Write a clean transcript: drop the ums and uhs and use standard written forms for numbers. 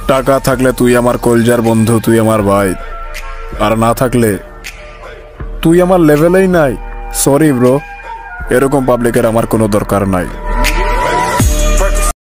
টাকা থাকলে তুই আমার কলজার বন্ধু, তুই আমার ভাই, আর না থাকলে তুই আমার লেভেলেই নাই। সরি ব্রো, এরকম পাবলিকের আমার কোনো দরকার নাই।